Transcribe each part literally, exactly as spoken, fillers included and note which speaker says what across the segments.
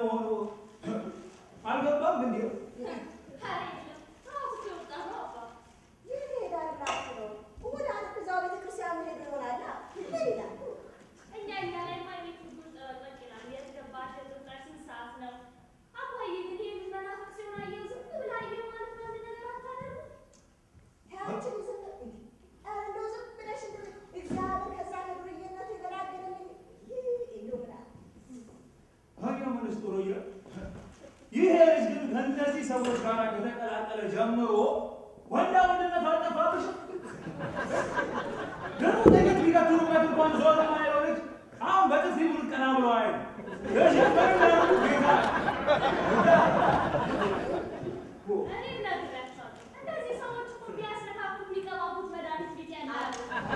Speaker 1: ለመሆኑ አልገባም እንዴ? ሰዎች ጋር ከተቀላቀለ ጀምሮ ወንዳ ወንድነት አልጠፋብሽ። ደግሞ ተገት ቢቀጥሉበት እንኳን ዞር ማይለው ልጅ አሁን በጥፊ ሙሉ ቀና ብሎ አይደል ለሸፈር ያሉ ጌታ
Speaker 2: እኔ ነግራቸዋለሁ። እንደዚህ ሰዎች እኮ ቢያስነካኩ የሚቀባቡት መድኃኒት ቤት ያለ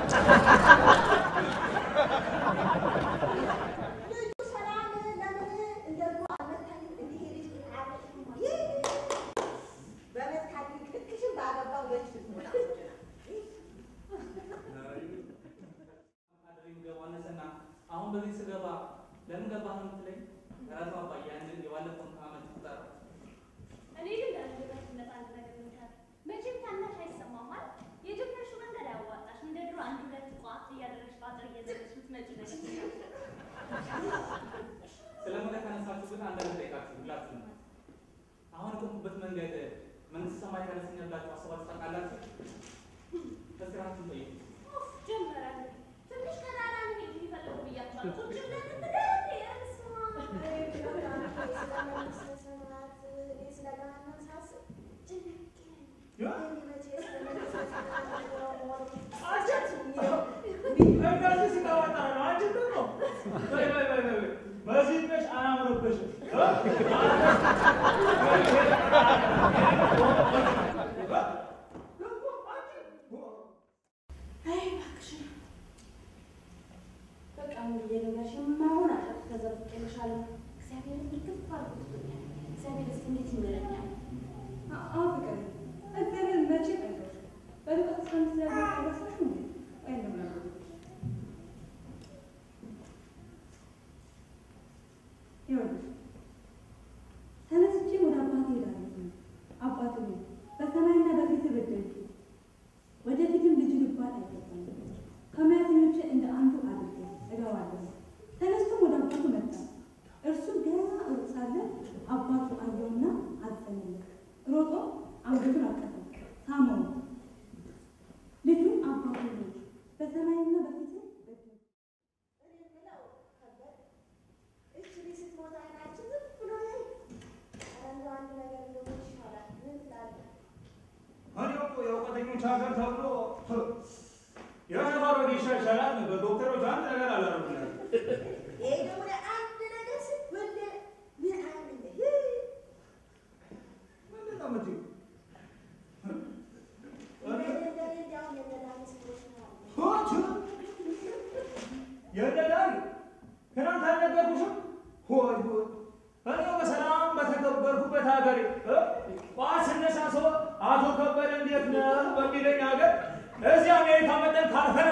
Speaker 3: አሁን በዚህ ስገባ ለምን ገባህ ነው የምትለኝ? ራሱ አባዬ ያንን የባለፈውን ዓመት ቁጠር።
Speaker 2: እኔ ግን ዳንደበት አንድ ነገር ልንገርህ፣ መቼም ታናሽ አይሰማም ማለት የጀመርሽው መንገድ አያዋጣሽ። እንደ ድሮ አንድ ሁለት ቋት እያደረግሽ ባጥር እየዘለሽ ምትመጪ ነገር
Speaker 3: ስለ መንገድ ካነሳችሁ ግን አንዳንድ ጠይቃችሁ ሁላችሁ ነው። አሁን የቆምኩበት መንገድ መንግስት ሰማይ ካነሰኛላችሁ አስባችሁ ታውቃላችሁ? በስራችሁ ጠይቁ።
Speaker 2: ጀመረ ትንሽ ቀዳዳ ነው የሚፈልጉ ብያቸዋለሁ። ቁጭ ብለን እንደዚህ ያስማ
Speaker 1: አቶ ከበደ እንዴት ነው በሚለኝ ሀገር እዚህ አሜሪካ መጠን ካልፈ